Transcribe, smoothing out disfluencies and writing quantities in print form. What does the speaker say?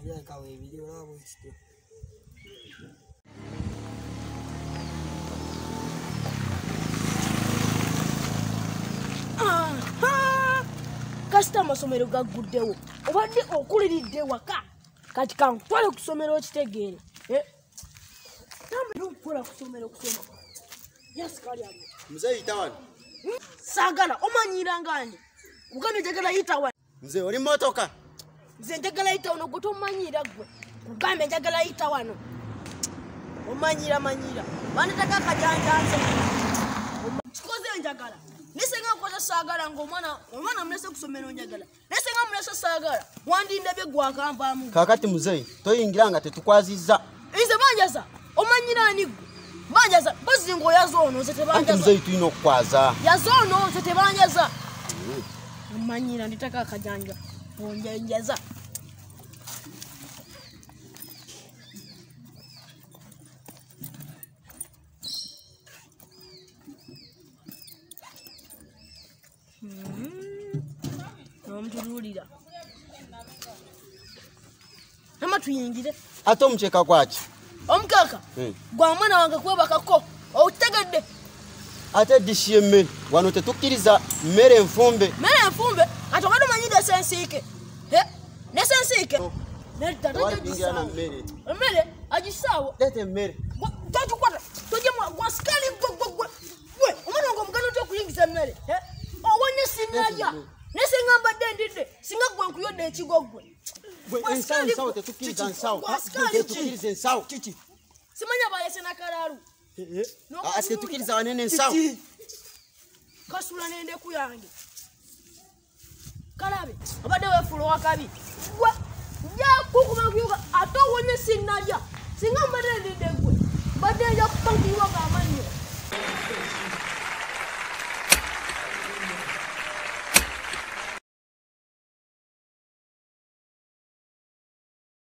Había cabo de video la bolsito. Kasta amasomero gaguddewo obadde okuliridde waka kati kankutwale ku ssomero okitegeere nambe nkukola ku ssomero kusoma yasikali abo mzee yitawani saagala omanyira ngani kugambye njagala yita wano mzee oli motoka nze njagala yita wano gwe tomanyira gwe kugambye njagala yita wano omanyira banetaka akajanjanze kikoze njagala nisenga koza saagala ng'omwana mulese kusomero njagala nisenga mulese saagala wandindabye gwakanvaamu kakati mzee toyingira nga tetukwazizza nze banjaza omanyira ani gwe banjaza bozingo yazoono nze tebanjaza mzee tulina okukwaza yazoono nze tebanjaza omanyira nditaka akajanja onjanjaza Omutululira nama tuyingire ate omukyeka gwaki omukaka gwa mwana wange kwebakako otegedde ate dishi emmere wano tetukkiriza mmere enfumbe ate obadde omanyire esensiike nesensiike emmere agisaawo leta emmere togikwata tojemu gwasikali gwe omwana wange omugano oti okuyingiza emmere owonye sinalya nesenga mbadde ndidde singa gwe nkuyodde ekigo gwe ensawo tetukkiriza ensawo kiki simanya bayese nakalaalu tetukkiriza wanene ensawo kasula n'endeku yange kalabe obadde weefuula wakabi gwe njakukuma kuyoga ate owonye sinalya